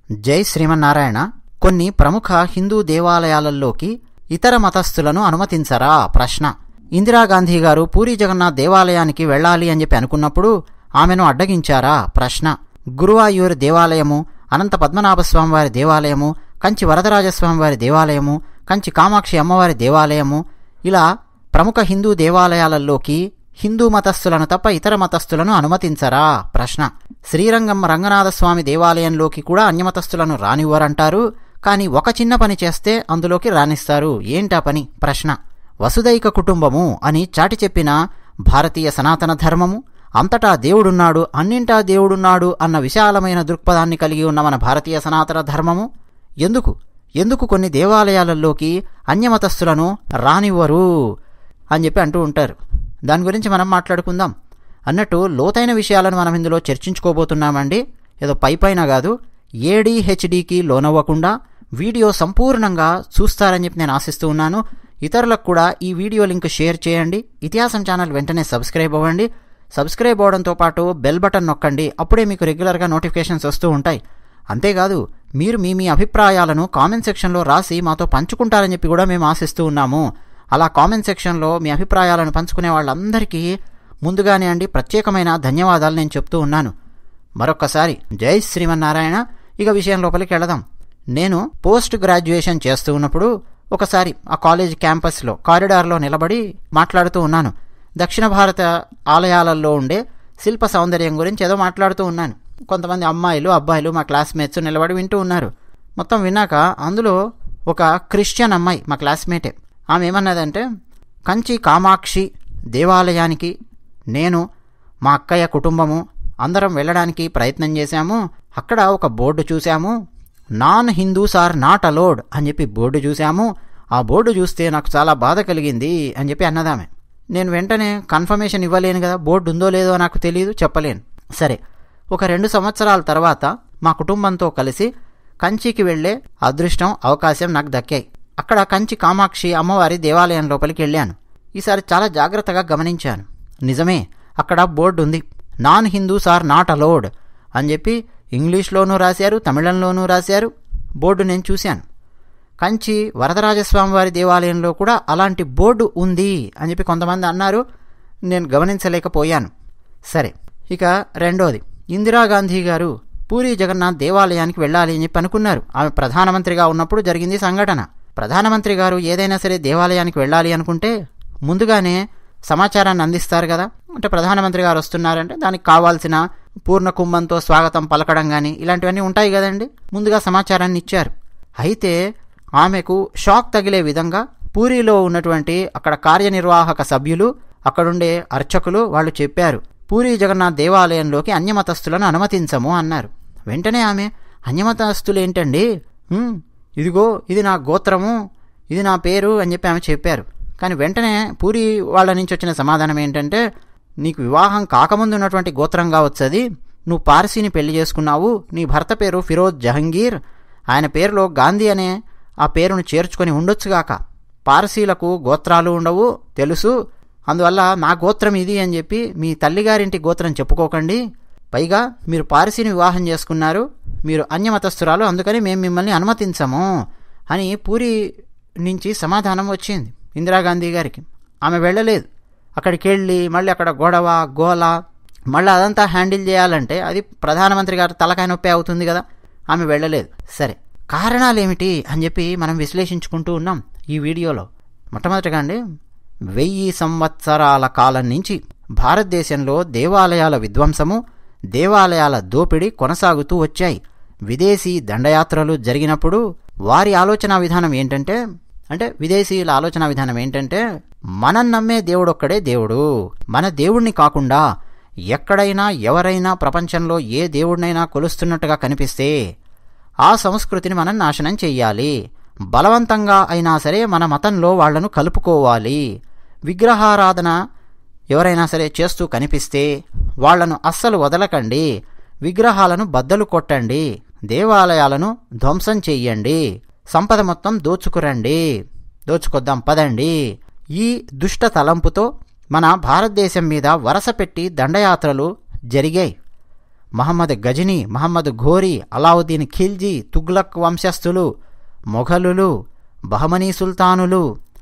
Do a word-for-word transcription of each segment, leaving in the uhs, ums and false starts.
జై శ్రీమన్నారాయణ. కొన్ని ప్రముఖ హిందూ దేవాలయాలలోకి ఇతర మతస్థులను అనుమతించరా? ప్రశ్న. ఇందిరాగాంధీ గారు పూరీ జగన్నాథ్ దేవాలయానికి వెళ్ళాలి అని చెప్పి అనుకున్నప్పుడు ఆమెను అడ్డగించారా? ప్రశ్న. గురువాయూర్ దేవాలయము, అనంత పద్మనాభస్వామివారి దేవాలయము, కంచి వరదరాజస్వామివారి దేవాలయము, కంచి కామాక్షి అమ్మవారి దేవాలయము, ఇలా ప్రముఖ హిందూ దేవాలయాలలోకి హిందూ మతస్థులను తప్ప ఇతర మతస్థులను అనుమతించరా? ప్రశ్న. శ్రీరంగం రంగనాథస్వామి దేవాలయంలోకి కూడా అన్యమతస్థులను రానివ్వరంటారు, కానీ ఒక చిన్న పని చేస్తే అందులోకి రానిస్తారు. ఏంటా పని? ప్రశ్న. వసుదైక కుటుంబము అని చాటి చెప్పిన భారతీయ సనాతన ధర్మము, అంతటా దేవుడున్నాడు, అన్నింటా దేవుడున్నాడు అన్న విశాలమైన దృక్పథాన్ని కలిగి ఉన్న మన భారతీయ సనాతన ధర్మము ఎందుకు ఎందుకు కొన్ని దేవాలయాలలోకి అన్యమతస్థులను రానివ్వరు అని చెప్పి అంటూ ఉంటారు. దాని గురించి మనం మాట్లాడుకుందాం. అన్నట్టు లోతైన విషయాలను మనం ఇందులో చర్చించుకోబోతున్నామండి. ఏదో పై పైన కాదు. ఏడీహెచ్డీకి లోనవ్వకుండా వీడియో సంపూర్ణంగా చూస్తారని చెప్పి నేను ఆశిస్తూ ఉన్నాను. ఇతరులకు కూడా ఈ వీడియో లింక్ షేర్ చేయండి. ఇతిహాసం ఛానల్ వెంటనే సబ్స్క్రైబ్ అవ్వండి. సబ్స్క్రైబ్ అవ్వడంతో పాటు బెల్ బటన్ నొక్కండి. అప్పుడే మీకు రెగ్యులర్గా నోటిఫికేషన్స్ వస్తూ ఉంటాయి. అంతేకాదు, మీరు మీ మీ అభిప్రాయాలను కామెంట్ సెక్షన్లో రాసి మాతో పంచుకుంటారని చెప్పి కూడా మేము ఆశిస్తూ ఉన్నాము. అలా కామెంట్ సెక్షన్లో మీ అభిప్రాయాలను పంచుకునే వాళ్ళందరికీ ముందుగానే అండి ప్రత్యేకమైన ధన్యవాదాలు నేను చెప్తూ ఉన్నాను. మరొక్కసారి జై శ్రీమన్నారాయణ. ఇక విషయం లోపలికి వెళదాం. నేను పోస్ట్ గ్రాడ్యుయేషన్ చేస్తూ ఉన్నప్పుడు ఒకసారి ఆ కాలేజ్ క్యాంపస్లో కారిడార్లో నిలబడి మాట్లాడుతూ ఉన్నాను. దక్షిణ భారత ఆలయాలలో ఉండే శిల్ప సౌందర్యం గురించి ఏదో మాట్లాడుతూ ఉన్నాను. కొంతమంది అమ్మాయిలు అబ్బాయిలు మా క్లాస్మేట్స్ నిలబడి వింటూ ఉన్నారు. మొత్తం విన్నాక అందులో ఒక క్రిస్టియన్ అమ్మాయి, మా క్లాస్మేటే, ఆమె ఏమన్నదంటే, కంచి కామాక్షి దేవాలయానికి నేను మా అక్కయ్య కుటుంబము అందరం వెళ్ళడానికి ప్రయత్నం చేశాము. అక్కడ ఒక బోర్డు చూశాము, non Hindus are not allowed అని చెప్పి బోర్డు చూశాము. ఆ బోర్డు చూస్తే నాకు చాలా బాధ కలిగింది అని చెప్పి అన్నదామె. నేను వెంటనే కన్ఫర్మేషన్ ఇవ్వలేను కదా, బోర్డు ఉందో లేదో నాకు తెలియదు, చెప్పలేను. సరే, ఒక రెండు సంవత్సరాల తర్వాత మా కుటుంబంతో కలిసి కంచికి వెళ్లే అదృష్టం అవకాశం నాకు దక్కాయి. అక్కడ కంచి కామాక్షి అమ్మవారి దేవాలయం లోపలికి వెళ్ళాను. ఈసారి చాలా జాగ్రత్తగా గమనించాను. నిజమే, అక్కడ బోర్డు ఉంది, non Hindus are not allowed అని చెప్పి ఇంగ్లీష్లోనూ రాశారు, తమిళంలోనూ రాశారు. బోర్డు నేను చూశాను. కంచి వరదరాజస్వామివారి దేవాలయంలో కూడా అలాంటి బోర్డు ఉంది అని చెప్పి కొంతమంది అన్నారు. నేను గమనించలేకపోయాను. సరే, ఇక రెండోది, ఇందిరాగాంధీ గారు పూరీ జగన్నాథ్ దేవాలయానికి వెళ్ళాలి అని చెప్పి అనుకున్నారు. ఆమె ప్రధానమంత్రిగా ఉన్నప్పుడు జరిగింది సంఘటన. ప్రధానమంత్రి గారు ఏదైనా సరే దేవాలయానికి వెళ్ళాలి అనుకుంటే ముందుగానే సమాచారాన్ని అందిస్తారు కదా. అంటే ప్రధానమంత్రి గారు వస్తున్నారంటే దానికి కావాల్సిన పూర్ణ కుంభంతో స్వాగతం పలకడం కానీ ఇలాంటివన్నీ ఉంటాయి కదండి. ముందుగా సమాచారాన్ని ఇచ్చారు. అయితే ఆమెకు షాక్ తగిలే విధంగా పూరీలో ఉన్నటువంటి అక్కడ కార్యనిర్వాహక సభ్యులు, అక్కడుండే అర్చకులు వాళ్ళు చెప్పారు, పూరీ జగన్నాథ్ దేవాలయంలోకి అన్యమతస్థులను అనుమతించము అన్నారు. వెంటనే ఆమె, అన్యమతస్థులు ఏంటండి, ఇదిగో ఇది నా గోత్రము, ఇది నా పేరు అని చెప్పి ఆమె చెప్పారు. కానీ వెంటనే పూరీ వాళ్ళ నుంచి వచ్చిన సమాధానం ఏంటంటే, నీకు వివాహం కాకముందు ఉన్నటువంటి గోత్రం కావచ్చు అది, నువ్వు పార్సీని పెళ్లి చేసుకున్నావు, నీ భర్త పేరు ఫిరోజ్ జహంగీర్, ఆయన పేరులో గాంధీ అనే ఆ పేరును చేర్చుకొని ఉండొచ్చుగాక. పార్సీలకు గోత్రాలు ఉండవు తెలుసు, అందువల్ల నా గోత్రం ఇది అని చెప్పి మీ తల్లిగారింటి గోత్రం చెప్పుకోకండి. పైగా మీరు పార్సీని వివాహం చేసుకున్నారు, మీరు అన్యమతస్థురాలు, అందుకని మేము మిమ్మల్ని అనుమతించము అని పూరీ నుంచి సమాధానం వచ్చింది ఇందిరాగాంధీ గారికి. ఆమె వెళ్ళలేదు. అక్కడికి వెళ్ళి మళ్ళీ అక్కడ గొడవ గోల మళ్ళీ అదంతా హ్యాండిల్ చేయాలంటే అది ప్రధానమంత్రి గారు తలకాయ నొప్పి అవుతుంది కదా. ఆమె వెళ్ళలేదు. సరే, కారణాలు ఏమిటి అని చెప్పి మనం విశ్లేషించుకుంటూ ఉన్నాం ఈ వీడియోలో. మొట్టమొదటిగా అండి, వెయ్యి సంవత్సరాల కాలం నుంచి భారతదేశంలో దేవాలయాల విధ్వంసము, దేవాలయాల దోపిడీ కొనసాగుతూ వచ్చాయి. విదేశీ దండయాత్రలు జరిగినప్పుడు వారి ఆలోచన విధానం ఏంటంటే, అంటే విదేశీయుల ఆలోచన విధానం ఏంటంటే, మనం నమ్మే దేవుడొక్కడే దేవుడు, మన దేవుణ్ణి కాకుండా ఎక్కడైనా ఎవరైనా ప్రపంచంలో ఏ దేవుడినైనా కొలుస్తున్నట్టుగా కనిపిస్తే ఆ సంస్కృతిని మనం నాశనం చెయ్యాలి, బలవంతంగా అయినా సరే మన మతంలో వాళ్లను కలుపుకోవాలి, విగ్రహారాధన ఎవరైనా సరే చేస్తూ కనిపిస్తే వాళ్లను అస్సలు వదలకండి, విగ్రహాలను బద్దలు కొట్టండి, దేవాలయాలను ధ్వంసం చెయ్యండి, సంపద మొత్తం దోచుకురండి, దోచుకొద్దాం పదండి. ఈ దుష్ట తలంపుతో మన భారతదేశం మీద వరస పెట్టి దండయాత్రలు జరిగాయి. మహమ్మద్ గజనీ, మహమ్మద్ ఘోరీ, అలావుద్దీన్ ఖిల్జీ, తుగ్లక్ వంశస్థులు, మొఘలులు, బహమనీ సుల్తానులు,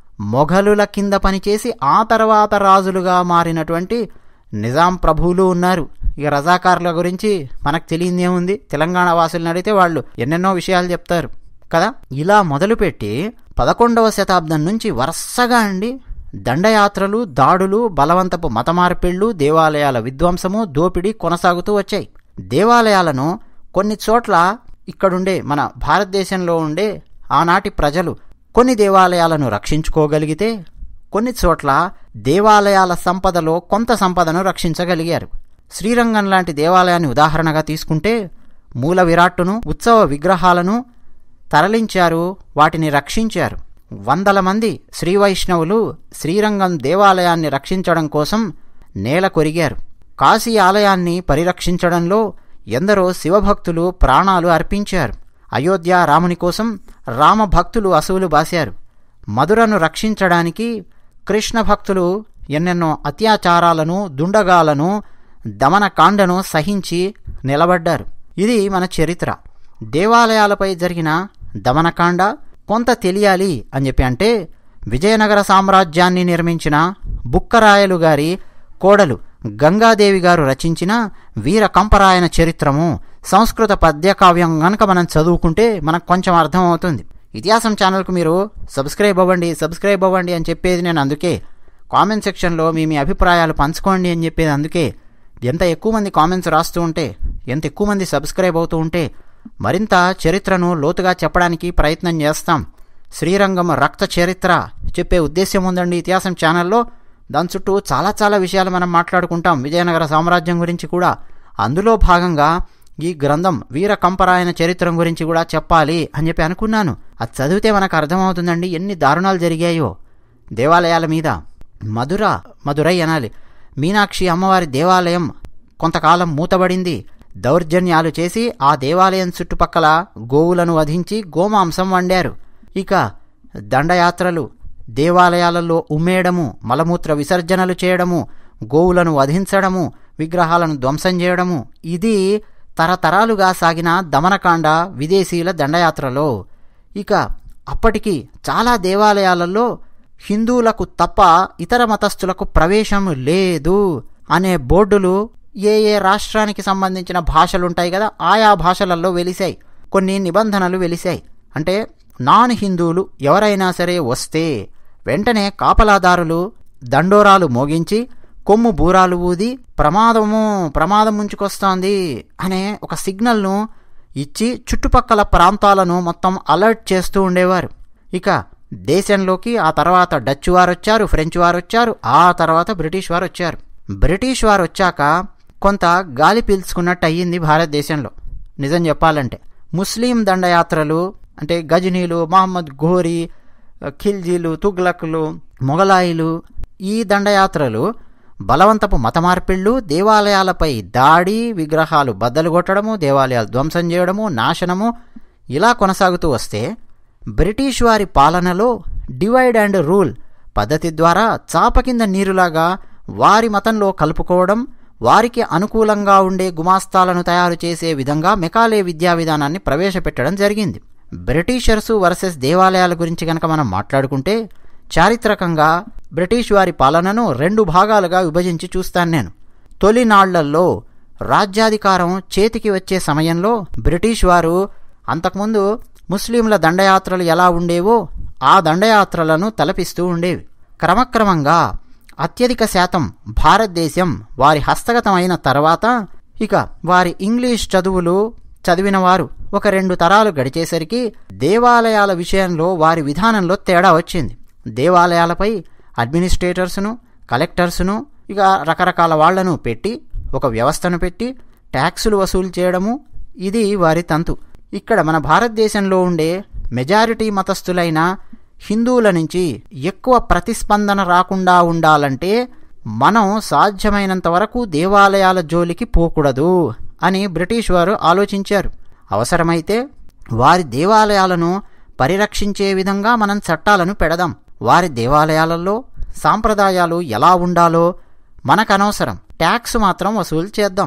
మొఘలుల కింద పనిచేసి ఆ తర్వాత రాజులుగా మారినటువంటి నిజాం ప్రభువులు ఉన్నారు. ఇక రజాకారుల గురించి మనకు తెలియదేముంది, తెలంగాణ వాసులను అడిగితే వాళ్ళు ఎన్నెన్నో విషయాలు చెప్తారు కదా. ఇలా మొదలుపెట్టి పదకొండవ శతాబ్దం నుంచి వరుసగా అండి దండయాత్రలు, దాడులు, బలవంతపు మత మార్పిళ్లు, దేవాలయాల విధ్వంసము, దోపిడీ కొనసాగుతూ వచ్చాయి. దేవాలయాలను కొన్ని చోట్ల ఇక్కడుండే మన భారతదేశంలో ఉండే ఆనాటి ప్రజలు కొన్ని దేవాలయాలను రక్షించుకోగలిగితే, కొన్ని చోట్ల దేవాలయాల సంపదలో కొంత సంపదను రక్షించగలిగారు. శ్రీరంగం లాంటి దేవాలయాన్ని ఉదాహరణగా తీసుకుంటే మూల విరాట్టును, ఉత్సవ విగ్రహాలను తరలించారు, వాటిని రక్షించారు. వందల మంది శ్రీ వైష్ణవులు శ్రీరంగం దేవాలయాన్ని రక్షించడం కోసం నేల కొరిగారు. కాశీ ఆలయాన్ని పరిరక్షించడంలో ఎందరో శివభక్తులు ప్రాణాలు అర్పించారు. అయోధ్య రాముని కోసం రామభక్తులు అసువులు బాశారు. మధురను రక్షించడానికి కృష్ణ భక్తులు ఎన్నెన్నో అత్యాచారాలను, దుండగాలను, దమనకాండను సహించి నిలబడ్డారు. ఇది మన చరిత్ర. దేవాలయాలపై జరిగిన దమనకాండ కొంత తెలియాలి అని చెప్పి అంటే విజయనగర సామ్రాజ్యాన్ని నిర్మించిన బుక్కరాయలు గారి కోడలు గంగాదేవి గారు రచించిన వీర కంపరాయన చరిత్రము సంస్కృత పద్యకావ్యం గనక మనం చదువుకుంటే మనకు కొంచెం అర్థం అవుతుంది. ఇతిహాసం ఛానల్కు మీరు సబ్స్క్రైబ్ అవ్వండి సబ్స్క్రైబ్ అవ్వండి అని చెప్పేది నేను అందుకే. కామెంట్ సెక్షన్లో మీ మీ అభిప్రాయాలు పంచుకోండి అని చెప్పేది అందుకే. ఎంత ఎక్కువ మంది కామెంట్స్ రాస్తూ ఉంటే, ఎంత ఎక్కువ మంది సబ్స్క్రైబ్ అవుతూ ఉంటే మరింత చరిత్రను లోతుగా చెప్పడానికి ప్రయత్నం చేస్తాం. శ్రీరంగం రక్త చరిత్ర చెప్పే ఉద్దేశం ఉందండి ఇతిహాసం ఛానల్లో. దాని చుట్టూ చాలా చాలా విషయాలు మనం మాట్లాడుకుంటాం, విజయనగర సామ్రాజ్యం గురించి కూడా. అందులో భాగంగా ఈ గ్రంథం వీర కంపరాయన చరిత్రం గురించి కూడా చెప్పాలి అని చెప్పి అనుకున్నాను. అది చదివితే మనకు అర్థమవుతుందండి ఎన్ని దారుణాలు జరిగాయో దేవాలయాల మీద. మధుర మధురై అనాలి మీనాక్షి అమ్మవారి దేవాలయం కొంతకాలం మూతబడింది. దౌర్జన్యాలు చేసి ఆ దేవాలయం చుట్టుపక్కల గోవులను వధించి గోమాంసం వండారు. ఇక దండయాత్రలు, దేవాలయాలలో ఉమ్మేయడము, మలమూత్ర విసర్జనలు చేయడము, గోవులను వధించడము, విగ్రహాలను ధ్వంసం చేయడము, ఇది తరతరాలుగా సాగిన దమనకాండ విదేశీయుల దండయాత్రలో. ఇక అప్పటికి చాలా దేవాలయాలలో హిందువులకు తప్ప ఇతర మతస్థులకు ప్రవేశం లేదు అనే బోర్డులు ఏ ఏ రాష్ట్రానికి సంబంధించిన భాషలుంటాయి కదా ఆయా భాషలలో వెలిశాయి. కొన్ని నిబంధనలు వెలిశాయి. అంటే నాన్ హిందువులు ఎవరైనా సరే వస్తే వెంటనే కాపలాదారులు దండోరాలు మోగించి కొమ్ము బూరాలు ఊది ప్రమాదము ప్రమాదం ముంచుకొస్తోంది అనే ఒక సిగ్నల్ను ఇచ్చి చుట్టుపక్కల ప్రాంతాలను మొత్తం అలర్ట్ చేస్తూ ఉండేవారు. ఇక దేశంలోకి ఆ తర్వాత డచ్ వారు వచ్చారు, ఫ్రెంచ్ వారు వచ్చారు, ఆ తర్వాత బ్రిటిష్ వారు వచ్చారు. బ్రిటిష్ వారు వచ్చాక కొంత గాలి పీల్చుకున్నట్టు అయ్యింది భారతదేశంలో. నిజం చెప్పాలంటే ముస్లిం దండయాత్రలు అంటే గజనీలు, మహమ్మద్ ఘోరీ, ఖిల్జీలు, తుగ్లక్లు, మొఘలాయిలు, ఈ దండయాత్రలు బలవంతపు మత మార్పిళ్లు, దేవాలయాలపై దాడి, విగ్రహాలు బద్దలు కొట్టడము, దేవాలయాలు ధ్వంసం చేయడము, నాశనము ఇలా కొనసాగుతూ వస్తే బ్రిటిష్ వారి పాలనలో డివైడ్ అండ్ రూల్ పద్ధతి ద్వారా చాప కింద నీరులాగా వారి మతంలో కలుపుకోవడం, వారికి అనుకూలంగా ఉండే గుమాస్తాలను తయారు చేసే విధంగా మెకాలే విద్యా విధానాన్ని ప్రవేశపెట్టడం జరిగింది. బ్రిటిషర్సు వర్సెస్ దేవాలయాల గురించి కనుక మనం మాట్లాడుకుంటే చారిత్రకంగా బ్రిటిష్ వారి పాలనను రెండు భాగాలుగా విభజించి చూస్తాను నేను. తొలినాళ్లలో రాజ్యాధికారం చేతికి వచ్చే సమయంలో బ్రిటిష్ వారు అంతకుముందు ముస్లింల దండయాత్రలు ఎలా ఉండేవో ఆ దండయాత్రలను తలపిస్తూ ఉండేవి. క్రమక్రమంగా అత్యధిక శాతం భారతదేశం వారి హస్తగతం అయిన తర్వాత ఇక వారి ఇంగ్లీష్ చదువులు చదివిన వారు ఒక రెండు తరాలు గడిచేసరికి దేవాలయాల విషయంలో వారి విధానంలో తేడా వచ్చింది. దేవాలయాలపై అడ్మినిస్ట్రేటర్స్ను, కలెక్టర్స్ను ఇక రకరకాల వాళ్లను పెట్టి ఒక వ్యవస్థను పెట్టి ట్యాక్సులు వసూలు చేయడము ఇది వారి తంతు. ఇక్కడ మన భారతదేశంలో ఉండే మెజారిటీ మతస్థులైన హిందువుల నుంచి ఎక్కువ ప్రతిస్పందన రాకుండా ఉండాలంటే మనం సాధ్యమైనంత వరకు దేవాలయాల జోలికి పోకూడదు అని బ్రిటిష్ వారు ఆలోచించారు. అవసరమైతే వారి దేవాలయాలను పరిరక్షించే విధంగా మనం చట్టాలను పెడదాం. వారి దేవాలయాలలో సాంప్రదాయాలు ఎలా ఉండాలో మనకనవసరం, ట్యాక్స్ మాత్రం వసూలు చేద్దాం.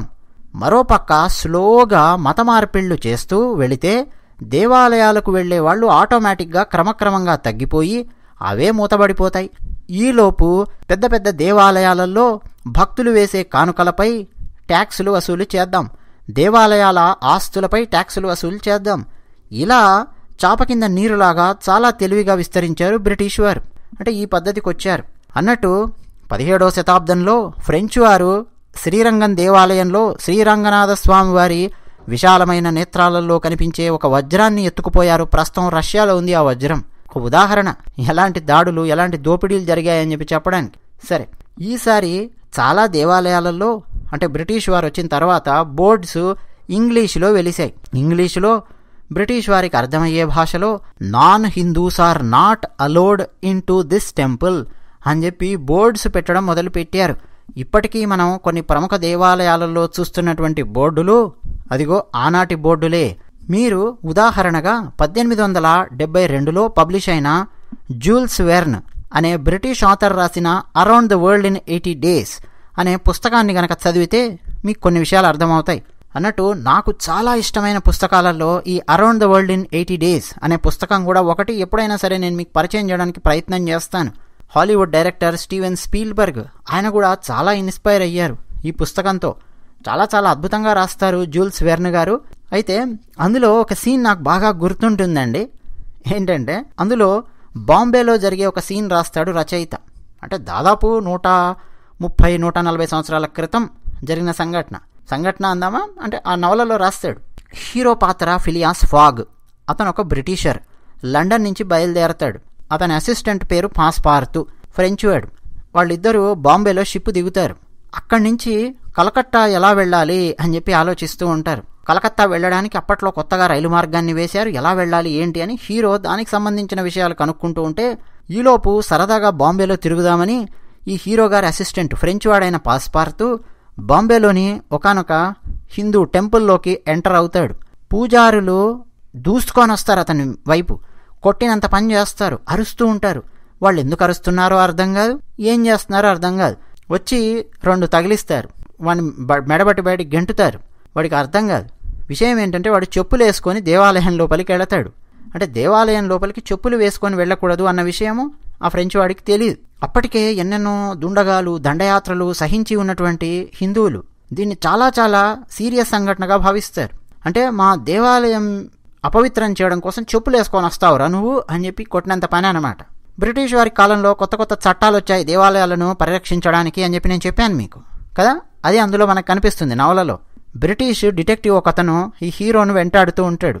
మరోపక్క స్లోగా మత మార్పిళ్లు చేస్తూ వెళితే దేవాలయాలకు వెళ్లే వాళ్ళు ఆటోమేటిక్గా క్రమక్రమంగా తగ్గిపోయి అవే మూతబడిపోతాయి. ఈలోపు పెద్ద పెద్ద దేవాలయాలలో భక్తులు వేసే కానుకలపై ట్యాక్సులు వసూలు చేద్దాం, దేవాలయాల ఆస్తులపై ట్యాక్సులు వసూలు చేద్దాం. ఇలా చాప కింద నీరులాగా చాలా తెలివిగా విస్తరించారు బ్రిటిష్ వారు. అంటే ఈ పద్ధతికి వచ్చారు. అన్నట్టు పదిహేడవ శతాబ్దంలో ఫ్రెంచ్ వారు శ్రీరంగం దేవాలయంలో శ్రీరంగనాథ స్వామి వారి విశాలమైన నేత్రాలలో కనిపించే ఒక వజ్రాన్ని ఎత్తుకుపోయారు. ప్రస్తుతం రష్యాలో ఉంది ఆ వజ్రం. ఒక ఉదాహరణ ఎలాంటి దాడులు ఎలాంటి దోపిడీలు జరిగాయని చెప్పి చెప్పడానికి. సరే, ఈసారి చాలా దేవాలయాలలో అంటే బ్రిటిష్ వారు వచ్చిన తర్వాత బోర్డ్స్ ఇంగ్లీషులో వెలిశాయి. ఇంగ్లీషులో బ్రిటిష్ వారికి అర్థమయ్యే భాషలో non Hindus are not allowed into this temple అని చెప్పి బోర్డ్స్ పెట్టడం మొదలుపెట్టారు. ఇప్పటికీ మనం కొన్ని ప్రముఖ దేవాలయాలలో చూస్తున్నటువంటి బోర్డులు అదిగో ఆనాటి బోర్డులే. మీరు ఉదాహరణగా పద్దెనిమిది వందల డెబ్బై రెండులో పబ్లిష్ అయిన జూల్స్ వెర్న్ అనే బ్రిటిష్ ఆథర్ రాసిన around the world in eighty days అనే పుస్తకాన్ని గనక చదివితే మీకు కొన్ని విషయాలు అర్థమవుతాయి. అన్నట్టు నాకు చాలా ఇష్టమైన పుస్తకాలలో ఈ around the world in eighty days అనే పుస్తకం కూడా ఒకటి. ఎప్పుడైనా సరే నేను మీకు పరిచయం చేయడానికి ప్రయత్నం చేస్తాను. హాలీవుడ్ డైరెక్టర్ స్టీవెన్ స్పీల్బర్గ్ ఆయన కూడా చాలా ఇన్స్పైర్ అయ్యారు ఈ పుస్తకంతో. చాలా చాలా అద్భుతంగా రాస్తారు జూల్స్ వెర్న్ గారు. అయితే అందులో ఒక సీన్ నాకు బాగా గుర్తుంటుందండి. ఏంటంటే అందులో బాంబేలో జరిగే ఒక సీన్ రాస్తాడు రచయిత. అంటే దాదాపు నూట ముప్పై నూట నలభై సంవత్సరాల క్రితం జరిగిన సంఘటన సంఘటన అందామా అంటే ఆ నవలలో రాస్తాడు. హీరో పాత్ర ఫిలియాస్ ఫాగ్. అతను ఒక బ్రిటిషర్. లండన్ నుంచి బయలుదేరతాడు. అతని అసిస్టెంట్ పేరు పాస్పార్తు, ఫ్రెంచ్ వాడు. వాళ్ళిద్దరూ బాంబేలో షిప్ దిగుతారు. అక్కడి నుంచి కలకత్తా ఎలా వెళ్ళాలి అని చెప్పి ఆలోచిస్తూ ఉంటారు. కలకత్తా వెళ్ళడానికి అప్పట్లో కొత్తగా రైలు మార్గాన్ని వేశారు. ఎలా వెళ్ళాలి ఏంటి అని హీరో దానికి సంబంధించిన విషయాలు కనుక్కుంటూ ఉంటే ఈలోపు సరదాగా బాంబేలో తిరుగుదామని ఈ హీరో గారి అసిస్టెంట్ ఫ్రెంచ్ వాడైన పాస్పార్తు బాంబేలోని ఒకానొక హిందూ టెంపుల్లోకి ఎంటర్ అవుతాడు. పూజారులు దూసుకొని వస్తారు అతని వైపు. కొట్టినంత పని చేస్తారు, అరుస్తూ ఉంటారు. వాళ్ళు ఎందుకు అరుస్తున్నారో అర్థం కాదు, ఏం చేస్తున్నారో అర్థం కాదు. వచ్చి రెండు తగిలిస్తారు, వాడిని మెడబట్టి బయటికి గెంటుతారు. వాడికి అర్థం కాదు. విషయం ఏంటంటే వాడు చెప్పులు వేసుకొని దేవాలయం లోపలికి వెళతాడు. అంటే దేవాలయం లోపలికి చెప్పులు వేసుకొని వెళ్ళకూడదు అన్న విషయము ఆ ఫ్రెంచ్ వాడికి తెలియదు. అప్పటికే ఎన్నెన్నో దుండగాలు దండయాత్రలు సహించి ఉన్నటువంటి హిందువులు దీన్ని చాలా చాలా సీరియస్ సంఘటనగా భావిస్తారు. అంటే మా దేవాలయం అపవిత్రం చేయడం కోసం చెప్పులు వేసుకొని వస్తావురా నువ్వు అని చెప్పి కొట్టినంత పని అనమాట. బ్రిటిష్ వారి కాలంలో కొత్త కొత్త చట్టాలు వచ్చాయి దేవాలయాలను పరిరక్షించడానికి అని చెప్పి నేను చెప్పాను మీకు కదా. అది అందులో మనకు కనిపిస్తుంది నవలలో. బ్రిటిష్ డిటెక్టివ్ ఒక అతను ఈ హీరోను వెంటాడుతూ ఉంటాడు.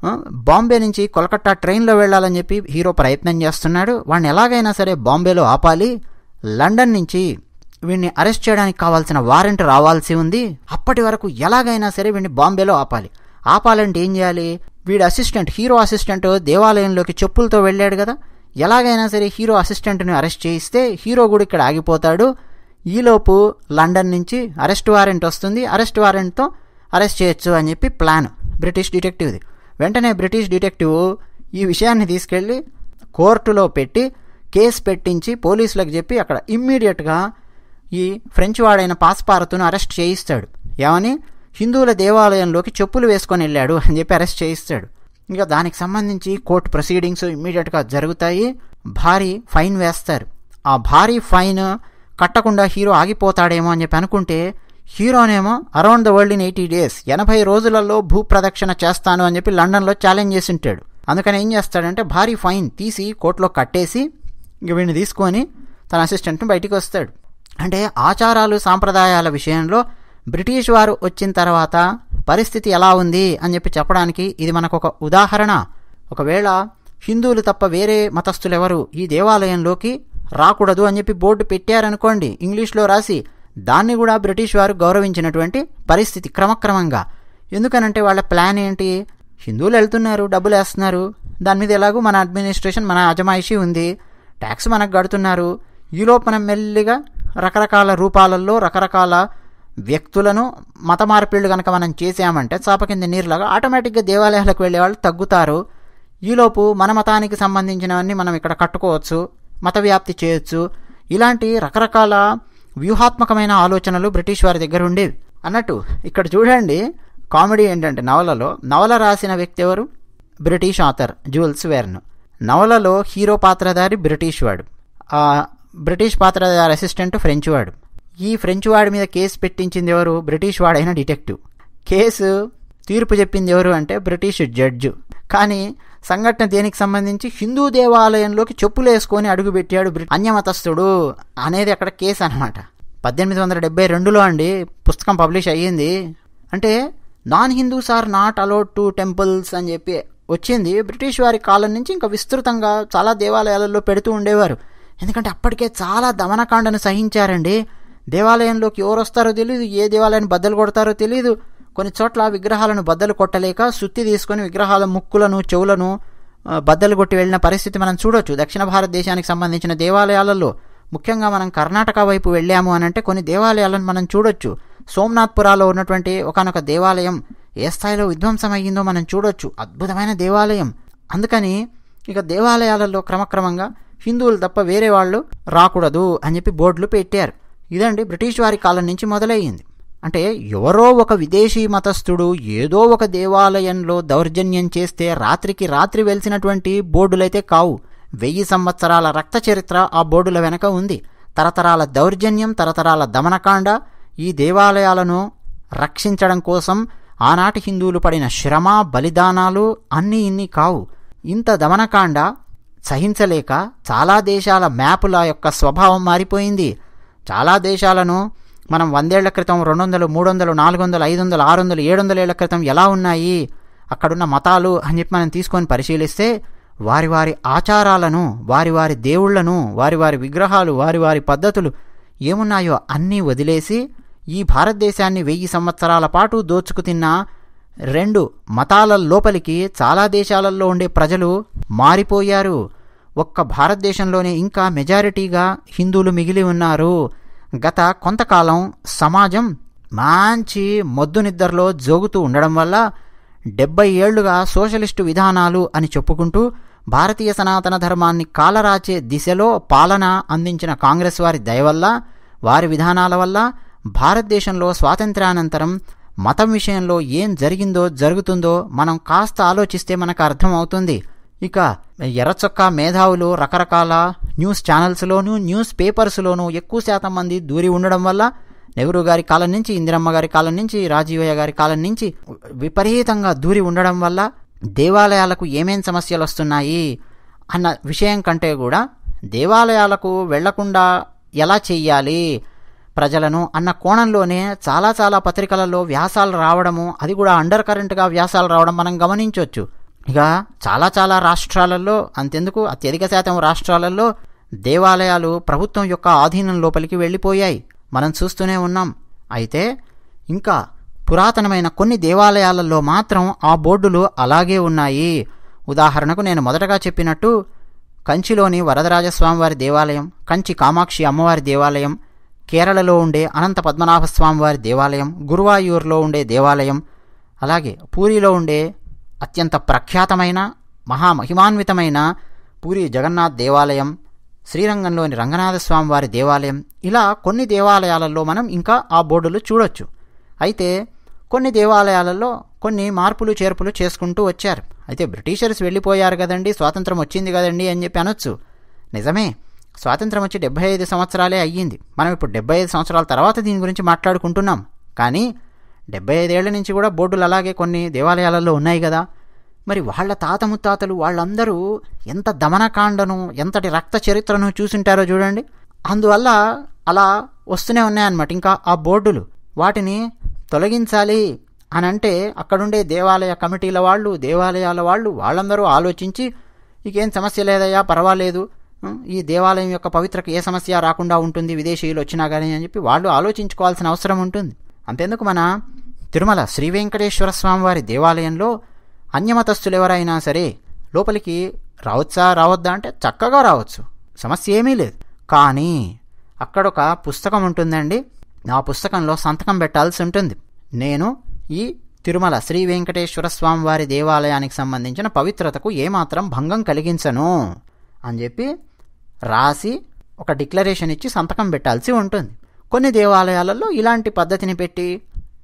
బాంబే నుంచి కోల్కతా ట్రైన్లో వెళ్ళాలని చెప్పి హీరో ప్రయత్నం చేస్తున్నాడు. వాడిని ఎలాగైనా సరే బాంబేలో ఆపాలి. లండన్ నుంచి వీడిని అరెస్ట్ చేయడానికి కావాల్సిన వారెంట్ రావాల్సి ఉంది. అప్పటి వరకు ఎలాగైనా సరే వీడిని బాంబేలో ఆపాలి. ఆపాలంటే ఏం చేయాలి? వీడి అసిస్టెంట్ హీరో అసిస్టెంట్ దేవాలయంలోకి చెప్పులతో వెళ్ళాడు కదా. ఎలాగైనా సరే హీరో అసిస్టెంట్ని అరెస్ట్ చేయిస్తే హీరో కూడా ఇక్కడ ఆగిపోతాడు. ఈలోపు లండన్ నుంచి అరెస్ట్ వారెంట్ వస్తుంది. అరెస్ట్ వారెంట్తో అరెస్ట్ చేయొచ్చు అని చెప్పి ప్లాన్ బ్రిటిష్ డిటెక్టివ్ది. వెంటనే బ్రిటిష్ డిటెక్టివ్ ఈ విషయాన్ని తీసుకెళ్ళి కోర్టులో పెట్టి కేసు పెట్టించి పోలీసులకు చెప్పి అక్కడ ఇమ్మీడియట్గా ఈ ఫ్రెంచ్ వాడైన పాస్పార్తును అరెస్ట్ చేయిస్తాడు. ఏమని? హిందువుల దేవాలయంలోకి చెప్పులు వేసుకొని వెళ్ళాడు అని చెప్పి అరెస్ట్ చేయిస్తాడు. ఇంకా దానికి సంబంధించి కోర్టు ప్రొసీడింగ్స్ ఇమ్మీడియట్గా జరుగుతాయి. భారీ ఫైన్ వేస్తారు. ఆ భారీ ఫైన్ కట్టకుండా హీరో ఆగిపోతాడేమో అని చెప్పి అనుకుంటే హీరోనేమో around the world in eighty days ఎనభై రోజులలో భూ ప్రదక్షిణ చేస్తాను అని చెప్పి లండన్లో ఛాలెంజ్ చేసి ఉంటాడు. అందుకని ఏం చేస్తాడంటే భారీ ఫైన్ తీసి కోర్టులో కట్టేసి ఇంక వీడిని తీసుకొని తన అసిస్టెంట్ని బయటికి వస్తాడు. అంటే ఆచారాలు సాంప్రదాయాల విషయంలో బ్రిటిష్ వారు వచ్చిన తర్వాత పరిస్థితి ఎలా ఉంది అని చెప్పి చెప్పడానికి ఇది మనకు ఒక ఉదాహరణ. ఒకవేళ హిందువులు తప్ప వేరే మతస్థులు ఎవరు ఈ దేవాలయంలోకి రాకూడదు అని చెప్పి బోర్డు పెట్టారనుకోండి ఇంగ్లీష్లో రాసి, దాన్ని కూడా బ్రిటిష్ వారు గౌరవించినటువంటి పరిస్థితి క్రమక్రమంగా. ఎందుకనంటే వాళ్ళ ప్లాన్ ఏంటి? హిందువులు వెళ్తున్నారు, డబ్బులు వేస్తున్నారు, దాని మీద ఎలాగూ మన అడ్మినిస్ట్రేషన్ మన అజమాయిషీ ఉంది, ట్యాక్స్ మనకు కడుతున్నారు. ఈలోపు మనం మెల్లిగా రకరకాల రూపాలలో రకరకాల వ్యక్తులను మత మార్పిళ్ళు కనుక మనం చేసామంటే చాప కింద నీరులాగా ఆటోమేటిక్గా దేవాలయాలకు వెళ్ళే వాళ్ళు తగ్గుతారు. ఈలోపు మన మతానికి సంబంధించినవన్నీ మనం ఇక్కడ కట్టుకోవచ్చు, మత వ్యాప్తి చేయొచ్చు. ఇలాంటి రకరకాల వ్యూహాత్మకమైన ఆలోచనలు బ్రిటిష్ వారి దగ్గర ఉండేవి. అన్నట్టు ఇక్కడ చూడండి కామెడీ ఏంటంటే, నవలలో నవల రాసిన వ్యక్తి ఎవరు? British author Jules Verne. నవలలో హీరో పాత్రధారి బ్రిటిష్ వాడు, ఆ బ్రిటిష్ పాత్రధారి అసిస్టెంట్ ఫ్రెంచ్ వాడు. ఈ ఫ్రెంచ్ వాడి మీద కేసు పెట్టించింది ఎవరు? బ్రిటిష్ వాడైన డిటెక్టివ్. కేసు తీర్పు చెప్పింది ఎవరు అంటే బ్రిటిష్ జడ్జు. కానీ సంఘటన దేనికి సంబంధించి? హిందూ దేవాలయంలోకి చెప్పులు వేసుకొని అడుగుపెట్టాడు అన్యమతస్థుడు అనేది అక్కడ కేసు అనమాట. పద్దెనిమిది వందల డెబ్బై రెండులో అండి పుస్తకం పబ్లిష్ అయ్యింది. అంటే non Hindus are not allowed to temples అని చెప్పి వచ్చింది. బ్రిటిష్ వారి కాలం నుంచి ఇంకా విస్తృతంగా చాలా దేవాలయాలలో పెడుతూ ఉండేవారు. ఎందుకంటే అప్పటికే చాలా దమనకాండను సహించారండి. దేవాలయంలోకి ఎవరు వస్తారో తెలియదు, ఏ దేవాలయాన్ని బద్దలు కొడతారో తెలియదు. కొన్ని చోట్ల విగ్రహాలను బద్దలు కొట్టలేక సుత్తి తీసుకొని విగ్రహాల ముక్కులను చెవులను బద్దలు కొట్టి వెళ్ళిన పరిస్థితి మనం చూడొచ్చు దక్షిణ భారతదేశానికి సంబంధించిన దేవాలయాలలో. ముఖ్యంగా మనం కర్ణాటక వైపు వెళ్ళాము అని అంటే కొన్ని దేవాలయాలను మనం చూడొచ్చు. సోమనాథ్పురాలో ఉన్నటువంటి ఒకనొక దేవాలయం ఏ స్థాయిలో విధ్వంసం అయ్యిందో మనం చూడొచ్చు. అద్భుతమైన దేవాలయం. అందుకని ఇక దేవాలయాలలో క్రమక్రమంగా హిందువులు తప్ప వేరే వాళ్ళు రాకూడదు అని చెప్పి బోర్డులు పెట్టారు. ఇదండి బ్రిటిష్ వారి కాలం నుంచి మొదలయ్యింది. అంటే ఎవరో ఒక విదేశీ మతస్థుడు ఏదో ఒక దేవాలయంలో దౌర్జన్యం చేస్తే రాత్రికి రాత్రి వెలిసినటువంటి బోర్డులైతే కావు. వెయ్యి సంవత్సరాల రక్త చరిత్ర ఆ బోర్డుల వెనక ఉంది. తరతరాల దౌర్జన్యం, తరతరాల దమనకాండ, ఈ దేవాలయాలను రక్షించడం కోసం ఆనాటి హిందువులు పడిన శ్రమ, బలిదానాలు అన్నీ ఇన్ని కావు. ఇంత దమనకాండ సహించలేక చాలా దేశాల మ్యాపుల యొక్క స్వభావం మారిపోయింది. చాలా దేశాలను మనం వందేళ్ల క్రితం రెండు వందలు మూడు వందలు నాలుగు వందలు ఐదు వందలు ఆరు వందలు ఏడు వందల ఏళ్ల క్రితం ఎలా ఉన్నాయి అక్కడున్న మతాలు అని చెప్పి మనం తీసుకొని పరిశీలిస్తే వారి వారి ఆచారాలను, వారి వారి దేవుళ్లను, వారి వారి విగ్రహాలు, వారి వారి పద్ధతులు ఏమున్నాయో అన్నీ వదిలేసి ఈ భారతదేశాన్ని వెయ్యి సంవత్సరాల పాటు దోచుకు తిన్న రెండు మతాల లోపలికి చాలా దేశాలలో ఉండే ప్రజలు మారిపోయారు. ఒక్క భారతదేశంలోనే ఇంకా మెజారిటీగా హిందువులు మిగిలి ఉన్నారు. గత కొంతకాలం సమాజం మంచి మొద్దు నిద్రలో జోగుతూ ఉండడం వల్ల డెబ్బై ఏళ్లుగా సోషలిస్టు విధానాలు అని చెప్పుకుంటూ భారతీయ సనాతన ధర్మాన్ని కాలరాచే దిశలో పాలన అందించిన కాంగ్రెస్ వారి దయ వల్ల, వారి విధానాల వల్ల భారతదేశంలో స్వాతంత్ర్యానంతరం మతం విషయంలో ఏం జరిగిందో జరుగుతుందో మనం కాస్త ఆలోచిస్తే మనకు అర్థం అవుతుంది. ఇక ఎర్రచొక్కా మేధావులు రకరకాల న్యూస్ ఛానల్స్లోనూ న్యూస్ పేపర్స్లోనూ ఎక్కువ శాతం మంది దూరి ఉండడం వల్ల, నెహ్రూ గారి కాలం నుంచి, ఇందిరమ్మ గారి కాలం నుంచి, రాజీవయ్య గారి కాలం నుంచి విపరీతంగా దూరి ఉండడం వల్ల దేవాలయాలకు ఏమేం సమస్యలు వస్తున్నాయి అన్న విషయం కంటే కూడా దేవాలయాలకు వెళ్లకుండా ఎలా చెయ్యాలి ప్రజలను అన్న కోణంలోనే చాలా చాలా పత్రికలలో వ్యాసాలు రావడము, అది కూడా అండర్ కరెంట్గా వ్యాసాలు రావడం మనం గమనించవచ్చు. ఇక చాలా చాలా రాష్ట్రాలలో, అంతెందుకు అత్యధిక శాతం రాష్ట్రాలలో దేవాలయాలు ప్రభుత్వం యొక్క ఆధీనం లోపలికి వెళ్ళిపోయాయి. మనం చూస్తూనే ఉన్నాం. అయితే ఇంకా పురాతనమైన కొన్ని దేవాలయాలలో మాత్రం ఆ బోర్డులు అలాగే ఉన్నాయి. ఉదాహరణకు నేను మొదటగా చెప్పినట్టు కంచిలోని వరదరాజస్వామివారి దేవాలయం, కంచి కామాక్షి అమ్మవారి దేవాలయం, కేరళలో ఉండే అనంత పద్మనాభ స్వామివారి దేవాలయం, గురువాయూరులో ఉండే దేవాలయం, అలాగే పూరిలో ఉండే అత్యంత ప్రఖ్యాతమైన మహామహిమాన్వితమైన పూరి జగన్నాథ్ దేవాలయం, శ్రీరంగంలోని రంగనాథస్వామి వారి దేవాలయం, ఇలా కొన్ని దేవాలయాలలో మనం ఇంకా ఆ బోర్డులు చూడొచ్చు. అయితే కొన్ని దేవాలయాలలో కొన్ని మార్పులు చేర్పులు చేసుకుంటూ వచ్చారు. అయితే బ్రిటిషర్స్ వెళ్ళిపోయారు కదండి, స్వాతంత్రం వచ్చింది కదండి అని చెప్పి అనొచ్చు. నిజమే, స్వాతంత్రం వచ్చి డెబ్బై ఐదు సంవత్సరాలే అయ్యింది. మనం ఇప్పుడు డెబ్బై ఐదు సంవత్సరాల తర్వాత దీని గురించి మాట్లాడుకుంటున్నాం. కానీ డెబ్బై ఐదేళ్ల నుంచి కూడా బోర్డులు అలాగే కొన్ని దేవాలయాలలో ఉన్నాయి కదా. మరి వాళ్ళ తాత ముత్తాతలు వాళ్ళందరూ ఎంత దమనకాండను, ఎంతటి రక్త చరిత్రను చూసింటారో చూడండి. అందువల్ల అలా వస్తూనే ఉన్నాయన్నమాట ఇంకా ఆ బోర్డులు. వాటిని తొలగించాలి అని అంటే అక్కడుండే దేవాలయ కమిటీల వాళ్ళు, దేవాలయాల వాళ్ళు వాళ్ళందరూ ఆలోచించి ఇకేం సమస్య లేదయ్యా, పర్వాలేదు, ఈ దేవాలయం యొక్క పవిత్రకు ఏ సమస్య రాకుండా ఉంటుంది విదేశీయులు వచ్చినా కానీ అని చెప్పి వాళ్ళు ఆలోచించుకోవాల్సిన అవసరం ఉంటుంది. అంతేందుకు మన తిరుమల శ్రీ వెంకటేశ్వర స్వామి వారి దేవాలయంలో అన్యమతస్థులు ఎవరైనా సరే లోపలికి రావచ్చా రావద్దా అంటే చక్కగా రావచ్చు, సమస్య ఏమీ లేదు. కానీ అక్కడొక పుస్తకం ఉంటుందండి, ఆ పుస్తకంలో సంతకం పెట్టాల్సి ఉంటుంది. నేను ఈ తిరుమల శ్రీ వెంకటేశ్వర స్వామి వారి దేవాలయానికి సంబంధించిన పవిత్రతకు ఏమాత్రం భంగం కలిగించను అని చెప్పి రాసి ఒక డిక్లరేషన్ ఇచ్చి సంతకం పెట్టాల్సి ఉంటుంది. కొన్ని దేవాలయాలలో ఇలాంటి పద్ధతిని పెట్టి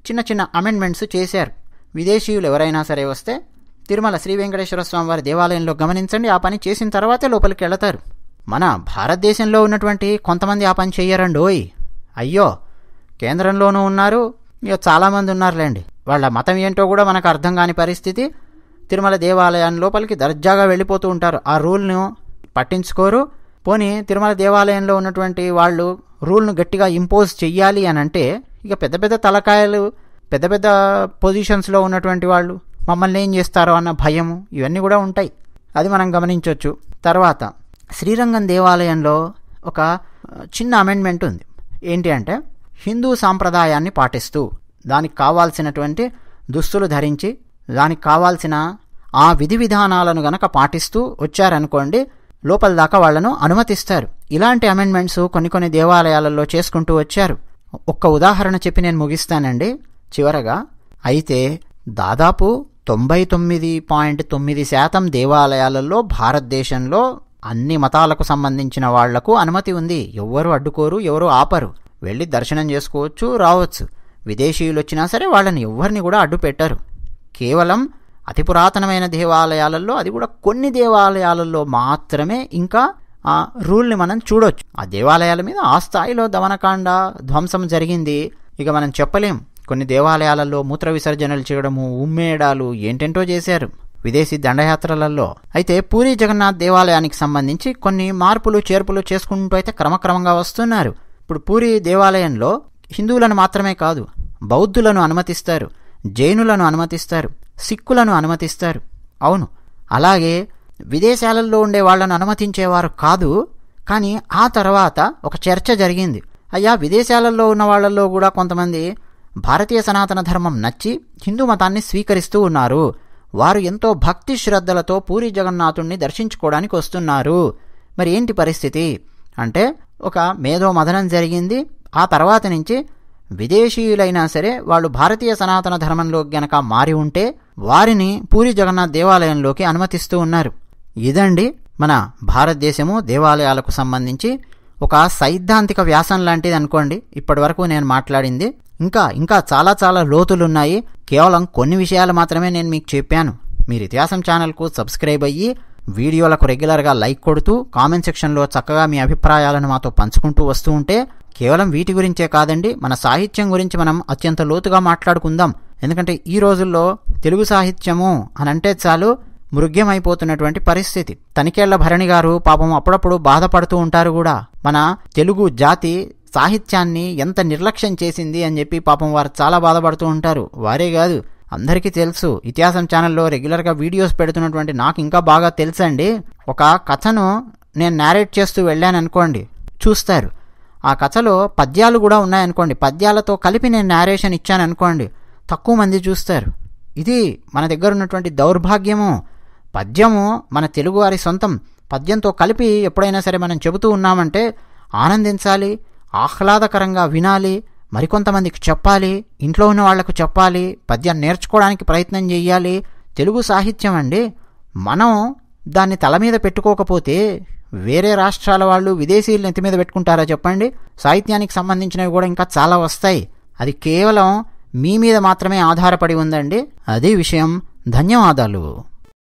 చిన్న చిన్న అమెండ్మెంట్స్ చేశారు. విదేశీయులు ఎవరైనా సరే వస్తే తిరుమల శ్రీ వెంకటేశ్వర స్వామి వారి దేవాలయంలో గమనించండి, ఆ పని చేసిన తర్వాతే లోపలికి వెళతారు. మన భారతదేశంలో ఉన్నటువంటి కొంతమంది ఆ పని చెయ్యరండోయ్. అయ్యో, కేంద్రంలోనూ ఉన్నారు, ఇక చాలామంది ఉన్నారులేండి. వాళ్ళ మతం ఏంటో కూడా మనకు అర్థం కాని పరిస్థితి. తిరుమల దేవాలయాన్ని లోపలికి దర్జాగా వెళ్ళిపోతూ ఉంటారు, ఆ రూల్ను పట్టించుకోరు. పోనీ తిరుమల దేవాలయంలో ఉన్నటువంటి వాళ్ళు రూల్ను గట్టిగా ఇంపోజ్ చెయ్యాలి అని అంటే ఇక పెద్ద పెద్ద తలకాయలు, పెద్ద పెద్ద పొజిషన్స్లో ఉన్నటువంటి వాళ్ళు మమ్మల్ని ఏం చేస్తారో అన్న భయము ఇవన్నీ కూడా ఉంటాయి. అది మనం గమనించవచ్చు. తర్వాత శ్రీరంగం దేవాలయంలో ఒక చిన్న అమెండ్మెంట్ ఉంది. ఏంటి అంటే హిందూ సాంప్రదాయాన్ని పాటిస్తూ దానికి కావాల్సినటువంటి దుస్తులు ధరించి దానికి కావాల్సిన ఆ విధి విధానాలను గనక పాటిస్తూ వచ్చారనుకోండి, లోపల దాకా వాళ్లను అనుమతిస్తారు. ఇలాంటి అమెండ్మెంట్స్ కొన్ని కొన్ని దేవాలయాలలో చేసుకుంటూ వచ్చారు. ఒక్క ఉదాహరణ చెప్పి నేను ముగిస్తానండి చివరగా. అయితే దాదాపు తొంభై తొమ్మిది పాయింట్ తొమ్మిది శాతం దేవాలయాలలో భారతదేశంలో అన్ని మతాలకు సంబంధించిన వాళ్లకు అనుమతి ఉంది. ఎవ్వరు అడ్డుకోరు, ఎవరు ఆపరు. వెళ్ళి దర్శనం చేసుకోవచ్చు, రావచ్చు. విదేశీయులు వచ్చినా సరే వాళ్ళని ఎవ్వరిని కూడా అడ్డు పెట్టరు. కేవలం అతి పురాతనమైన దేవాలయాలలో, అది కూడా కొన్ని దేవాలయాలలో మాత్రమే ఇంకా ఆ రూల్ని మనం చూడొచ్చు. ఆ దేవాలయాల మీద ఆ స్థాయిలో దమనకాండ ధ్వంసం జరిగింది. ఇక మనం చెప్పలేం. కొన్ని దేవాలయాలలో మూత్ర విసర్జనలు చేయడము, ఉమ్మేయడాలు ఏంటేంటో చేశారు విదేశీ దండయాత్రలలో. అయితే పూరీ జగన్నాథ్ దేవాలయానికి సంబంధించి కొన్ని మార్పులు చేర్పులు చేసుకుంటూ అయితే క్రమక్రమంగా వస్తున్నారు. ఇప్పుడు పూరీ దేవాలయంలో హిందువులను మాత్రమే కాదు, బౌద్ధులను అనుమతిస్తారు, జైనులను అనుమతిస్తారు, సిక్కులను అనుమతిస్తారు. అవును, అలాగే విదేశాలలో ఉండే వాళ్లను అనుమతించేవారు కాదు. కానీ ఆ తర్వాత ఒక చర్చ జరిగింది. అయ్యా, విదేశాలలో ఉన్న వాళ్లలో కూడా కొంతమంది భారతీయ సనాతన ధర్మం నచ్చి హిందూ మతాన్ని స్వీకరిస్తూ ఉన్నారు. వారు ఎంతో భక్తి శ్రద్ధలతో పూరీ జగన్నాథుణ్ణి దర్శించుకోవడానికి వస్తున్నారు. మరి ఏంటి పరిస్థితి అంటే ఒక మేధో మదనం జరిగింది. ఆ తర్వాత నుంచి విదేశీయులైనా సరే వాళ్ళు భారతీయ సనాతన ధర్మంలో గనక మారి ఉంటే వారిని పూరీ జగన్నాథ్ దేవాలయంలోకి అనుమతిస్తూ ఉన్నారు. ఇదండి మన భారతదేశము దేవాలయాలకు సంబంధించి ఒక సైద్ధాంతిక వ్యాసం లాంటిది అనుకోండి ఇప్పటి వరకు నేను మాట్లాడింది. ఇంకా ఇంకా చాలా చాలా లోతులున్నాయి. కేవలం కొన్ని విషయాలు మాత్రమే నేను మీకు చెప్పాను. మీరు ఇతిహాసం ఛానల్కు సబ్స్క్రైబ్ అయ్యి వీడియోలకు రెగ్యులర్గా లైక్ కొడుతూ కామెంట్ సెక్షన్లో చక్కగా మీ అభిప్రాయాలను మాతో పంచుకుంటూ వస్తూ ఉంటే కేవలం వీటి గురించే కాదండి, మన సాహిత్యం గురించి మనం అత్యంత లోతుగా మాట్లాడుకుందాం. ఎందుకంటే ఈ రోజుల్లో తెలుగు సాహిత్యము అని అంటే చాలు మృగ్యమైపోతున్నటువంటి పరిస్థితి. తనికేళ్ల భరణి గారు పాపం అప్పుడప్పుడు బాధపడుతూ ఉంటారు కూడా, మన తెలుగు జాతి సాహిత్యాన్ని ఎంత నిర్లక్ష్యం చేసింది అని చెప్పి పాపం వారు చాలా బాధపడుతూ ఉంటారు. వారే కాదు, అందరికీ తెలుసు. ఇతిహాసం ఛానల్లో రెగ్యులర్గా వీడియోస్ పెడుతున్నటువంటి నాకు ఇంకా బాగా తెలుసండి. ఒక కథను నేను నేరేట్ చేస్తూ వెళ్ళాననుకోండి, చూస్తారు. ఆ కథలో పద్యాలు కూడా ఉన్నాయనుకోండి, పద్యాలతో కలిపి నేను నేరేషన్ ఇచ్చాననుకోండి, తక్కువ మంది చూస్తారు. ఇది మన దగ్గర ఉన్నటువంటి దౌర్భాగ్యము. పద్యము మన తెలుగువారి సొంతం. పద్యంతో కలిపి ఎప్పుడైనా సరే మనం చెబుతూ ఉన్నామంటే ఆనందించాలి, ఆహ్లాదకరంగా వినాలి, మరికొంతమందికి చెప్పాలి, ఇంట్లో ఉన్న వాళ్లకు చెప్పాలి, పద్యం నేర్చుకోవడానికి ప్రయత్నం చేయాలి. తెలుగు సాహిత్యం అండి, మనం దాన్ని తల మీద పెట్టుకోకపోతే వేరే రాష్ట్రాల వాళ్ళు విదేశీయులు నెత్తి మీద పెట్టుకుంటారా చెప్పండి? సాహిత్యానికి సంబంధించినవి కూడా ఇంకా చాలా వస్తాయి. అది కేవలం మీ మీద మాత్రమే ఆధారపడి ఉందండి. అదే విషయం. ధన్యవాదాలు.